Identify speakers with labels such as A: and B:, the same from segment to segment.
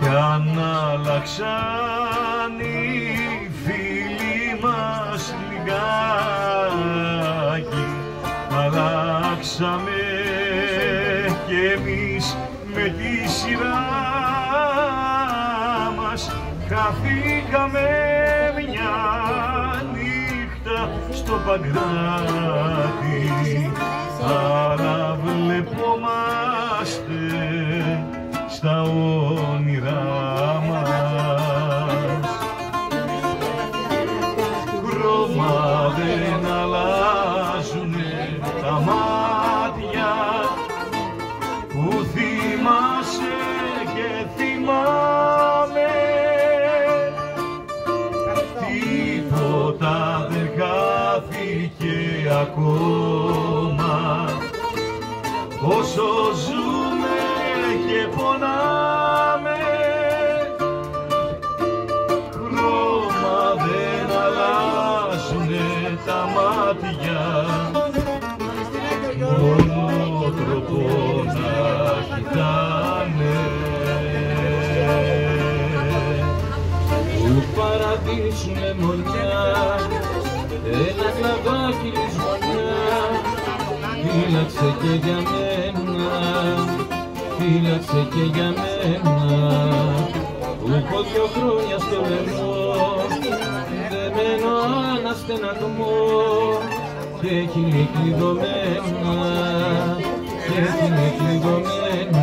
A: Εάν αλλάξαν οι φίλοι μας λιγάκι, αλλάξαμε κι εμείς με τη σειρά μας. Χαθήκαμε μια νύχτα στο Παγκράτη, αλλά βλεπόμαστε στα όνειρά μας. Χρώμα δεν αλλάζουνε τα μάτια που θυμάσαι και θυμάμαι. Τίποτα δεν χάθηκε ακόμα, όσο ζούμε και πονάμε. Χρώμα δεν αλλάζουνε τα μάτια, μόνο τρόπο να κοιτάνε. Του παραδείσου λεμονιά, ένα κλαδάκι λησμονιά, φύλαξε και για μένα, φύλαξε και για μένα, που έχω 2 χρόνια στο λαιμό, δεμένο αναστεναγμό, και έχει κλειδωμένα, και έχει κλειδωμένα.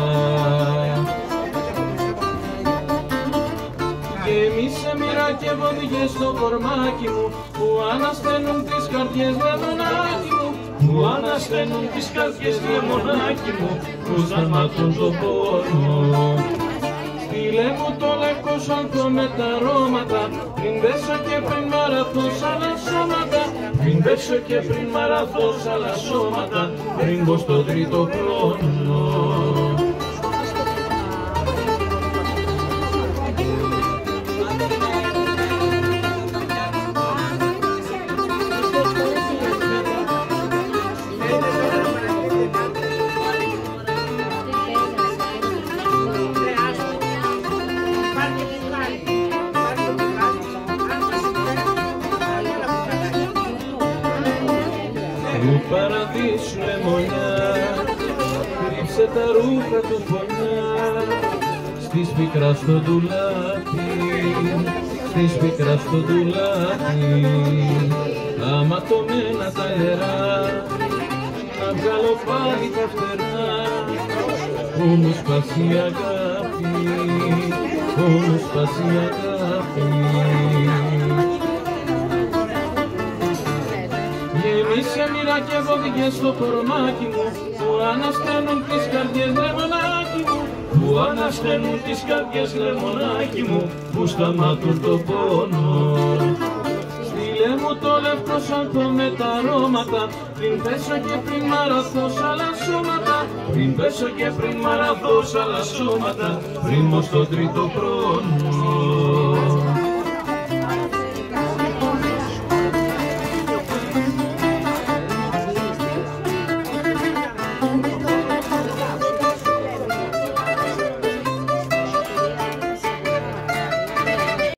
A: Γέμισε μοίρα και βοδιές στο κορμάκι μου, που ανασταίνουν τις καρδιές λεμονάκι μου, που ανασταίνουν τις καρδιές λεμονάκι μου, που σταματούν το πόνο. Στείλε μου το λευκό σαλτό με τα αρώματα, πριν πέσω και πριν μαραθώ σ' άλλα σώματα, πριν πέσω και πριν μαραθώ σ' άλλα σώματα, πριν μπω στο τρίτο χρόνο. Του παραδείσου λεμονιά, κρύψε τα ρούχα του φωνιά, στις πικρά στο ντουλάπι, στις πικρά στο ντουλάπι, τα ματωμένα τα νερά, να βγάλω πάλι τα φτερά, που μου σπάσει η αγάπη, που μου σπάσει η αγάπη. Γεμίσε μοίρα και βοδιές στο κορμάκι μου, που ανασταίνουν τις καρδιές λεμονάκι μου, που ανασταίνουν τις καρδιές λεμονάκι μου, που σταματούν το πόνο. Στείλε μου το λευκό σαλτό με τα αρώματα, πριν πέσω και πριν μαραθώ σ' άλλα σώματα, πριν πέσω και πριν μαραθώ σ' άλλα σώματα, πριν μπω στο τρίτο χρόνο.